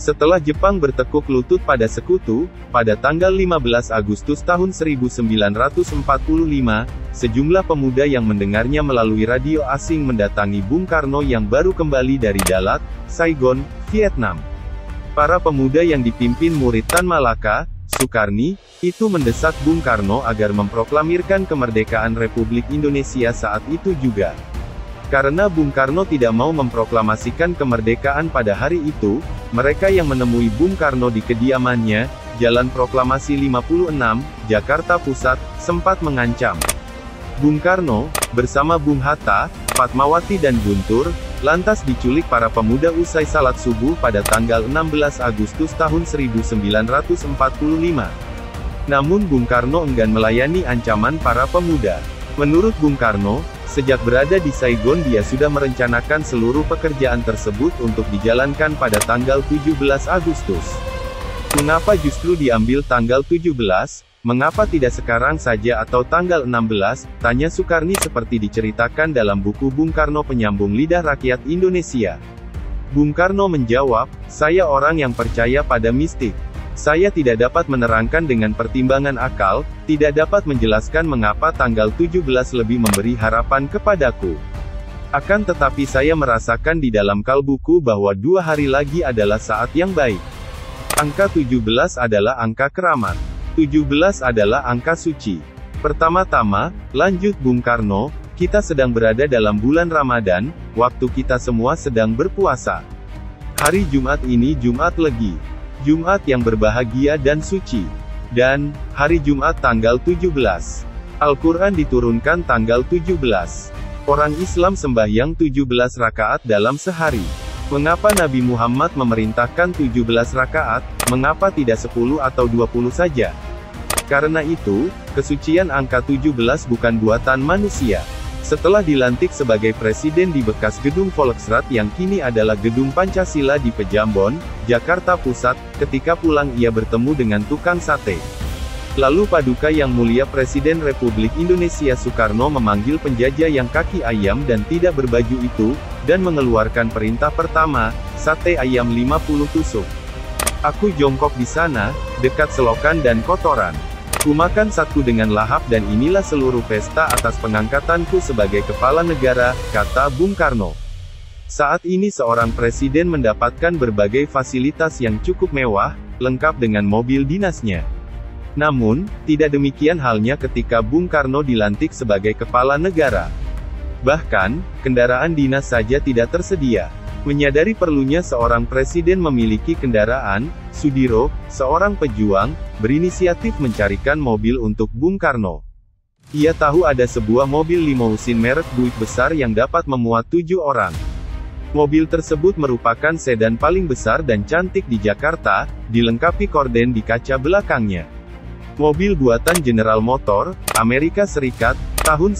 Setelah Jepang bertekuk lutut pada sekutu, pada tanggal 15 Agustus tahun 1945, sejumlah pemuda yang mendengarnya melalui radio asing mendatangi Bung Karno yang baru kembali dari Dalat, Saigon, Vietnam. Para pemuda yang dipimpin murid Tan Malaka, Sukarni, itu mendesak Bung Karno agar memproklamirkan kemerdekaan Republik Indonesia saat itu juga. Karena Bung Karno tidak mau memproklamasikan kemerdekaan pada hari itu, mereka yang menemui Bung Karno di kediamannya, Jalan Proklamasi 56, Jakarta Pusat, sempat mengancam. Bung Karno, bersama Bung Hatta, Fatmawati dan Guntur, lantas diculik para pemuda usai salat subuh pada tanggal 16 Agustus tahun 1945. Namun Bung Karno enggan melayani ancaman para pemuda. Menurut Bung Karno, sejak berada di Saigon dia sudah merencanakan seluruh pekerjaan tersebut untuk dijalankan pada tanggal 17 Agustus. Mengapa justru diambil tanggal 17? Mengapa tidak sekarang saja atau tanggal 16? Tanya Sukarni seperti diceritakan dalam buku Bung Karno Penyambung Lidah Rakyat Indonesia. Bung Karno menjawab, "Saya orang yang percaya pada mistik. Saya tidak dapat menerangkan dengan pertimbangan akal, tidak dapat menjelaskan mengapa tanggal 17 lebih memberi harapan kepadaku. Akan tetapi saya merasakan di dalam kalbuku bahwa 2 hari lagi adalah saat yang baik. Angka 17 adalah angka keramat. 17 adalah angka suci. Pertama-tama," lanjut Bung Karno, "kita sedang berada dalam bulan Ramadan, waktu kita semua sedang berpuasa. Hari Jumat ini Jumat Legi. Jumat yang berbahagia dan suci. Dan, hari Jumat tanggal 17. Al-Quran diturunkan tanggal 17. Orang Islam sembahyang 17 rakaat dalam sehari. Mengapa Nabi Muhammad memerintahkan 17 rakaat, mengapa tidak 10 atau 20 saja? Karena itu, kesucian angka 17 bukan buatan manusia." Setelah dilantik sebagai presiden di bekas gedung Volksrat yang kini adalah gedung Pancasila di Pejambon, Jakarta Pusat, ketika pulang ia bertemu dengan tukang sate. Lalu Paduka Yang Mulia Presiden Republik Indonesia Soekarno memanggil penjajah yang kaki ayam dan tidak berbaju itu, dan mengeluarkan perintah pertama, sate ayam 50 tusuk. "Aku jongkok di sana, dekat selokan dan kotoran. Kumakan satu dengan lahap dan inilah seluruh pesta atas pengangkatanku sebagai kepala negara," kata Bung Karno. Saat ini seorang presiden mendapatkan berbagai fasilitas yang cukup mewah, lengkap dengan mobil dinasnya. Namun, tidak demikian halnya ketika Bung Karno dilantik sebagai kepala negara. Bahkan, kendaraan dinas saja tidak tersedia. Menyadari perlunya seorang presiden memiliki kendaraan, Sudiro, seorang pejuang, berinisiatif mencarikan mobil untuk Bung Karno. Ia tahu ada sebuah mobil limousin merek Buick besar yang dapat memuat 7 orang. Mobil tersebut merupakan sedan paling besar dan cantik di Jakarta, dilengkapi korden di kaca belakangnya. Mobil buatan General Motor, Amerika Serikat, tahun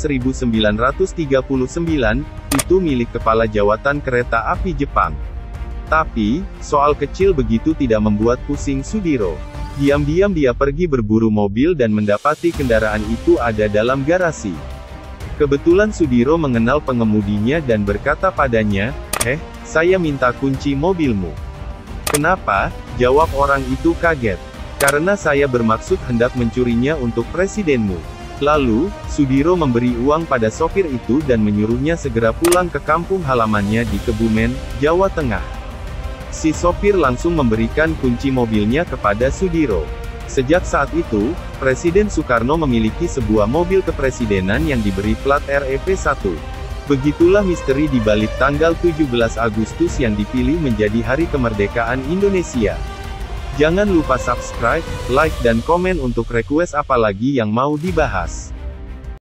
1939, itu milik Kepala Jawatan Kereta Api Jepang. Tapi, soal kecil begitu tidak membuat pusing Sudiro. Diam-diam dia pergi berburu mobil dan mendapati kendaraan itu ada dalam garasi. Kebetulan Sudiro mengenal pengemudinya dan berkata padanya, saya minta kunci mobilmu." "Kenapa?" jawab orang itu kaget. "Karena saya bermaksud hendak mencurinya untuk presidenmu." Lalu, Sudiro memberi uang pada sopir itu dan menyuruhnya segera pulang ke kampung halamannya di Kebumen, Jawa Tengah. Si sopir langsung memberikan kunci mobilnya kepada Sudiro. Sejak saat itu, Presiden Soekarno memiliki sebuah mobil kepresidenan yang diberi plat REP1. Begitulah misteri di balik tanggal 17 Agustus yang dipilih menjadi Hari Kemerdekaan Indonesia. Jangan lupa subscribe, like dan komen untuk request apa lagi yang mau dibahas.